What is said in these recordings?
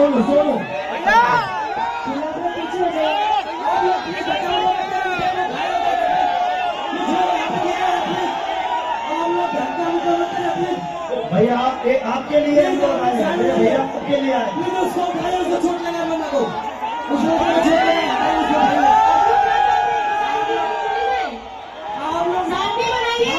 सोनू सोनू भैया आपके लिए हम लोग आए हैं, भैया आपके लिए आए। उसको चोट लगा बंदा को, उसको चोट लगा। आप लोग शांति बनाइए,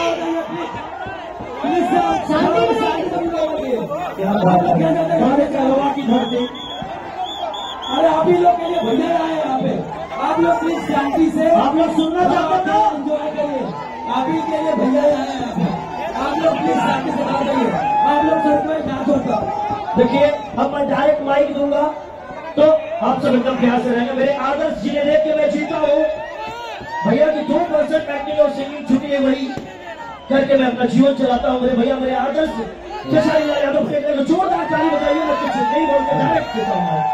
क्या बात की धरती। अरे आप ही लोग के लिए भैया आए यहाँ पे, आप लोग प्लीज शांति से, आप लोग सुनना चाहते हो एंजॉय करिए। आप ही के लिए भैया आए हैं यहाँ पे, आप लोग प्लीज शांति से बात करिए। आप लोग सर में क्या छोड़ता। देखिए अब मैं डायरेक्ट माइक दूंगा तो आप सब एकदम प्यार से रहेंगे। मेरे आदर्श जी ने देख के मैं जीता हूँ भैया की 2% एक्टिंग और सिंगिंग छुट्टी है, वही करके मैं अपना जीवन चलाता हूँ। मेरे भैया मेरे आदर्श खेसारी लाल यादव को जोरदार ताली बताइए। मैं कुछ नहीं बोल के डायरेक्ट देता हूँ।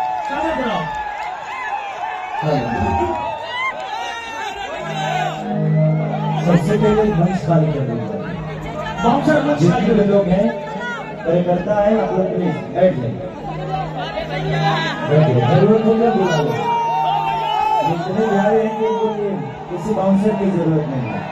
सबसे पहले मंच खाली कर दूंगा। बाउंसर मंच खाली कर लोग हैं, कार्यकर्ता है, आप लोग प्लीज बैठ जाइए। जरूरत होगा बुला लो, जितने जा रहे हैं बोलिए, किसी बाउंसर की जरूरत नहीं है।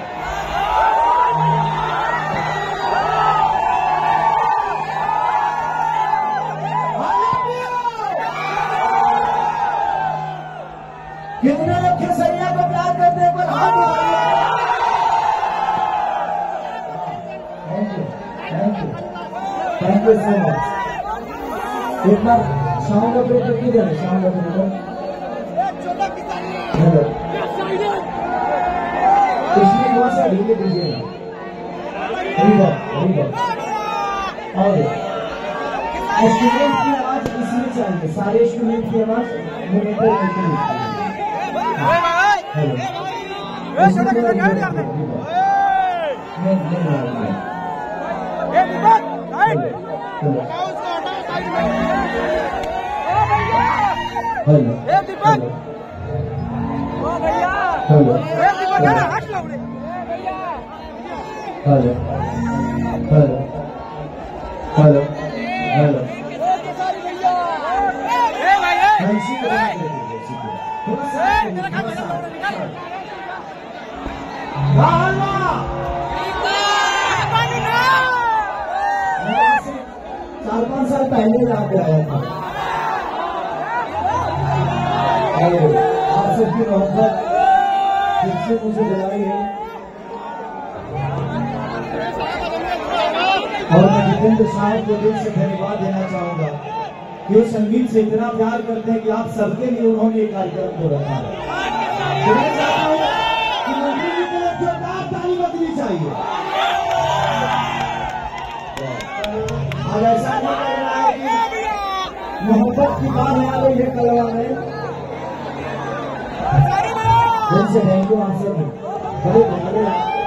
कितने लोग खेसरिया को प्यार करते हैं, पर हाथ उठाइए। Thank you so much. एक बार शाम का पेपर किधर है? शाम का पेपर हेलो, पिछली थोड़ा सा ढीले दीजिएगा। और स्टूडेंट की आवाज इसमें चाहिए, सारे स्टूडेंट की आवाज मॉनिटर करके लिखिए। हेलो हेलो चार 5 साल पहले यहाँ पे आया था। आप सबकी मोहब्बत फिर से मुझे दिलाई है और मैं जितेंद्र साहब को दिल से धन्यवाद देना चाहूंगा कि वो संगीत से इतना प्यार करते हैं कि आप सबके लिए उन्होंने एक कार्यक्रम को रखा है। मैं चाहता हूं कि मंत्री जी को जोरदार ताली बजनी चाहिए। अब ऐसा नहीं लग रहा है कि मोहब्बत की बात है तो ये कलवा में दिल से थैंक यू। आप सब बड़े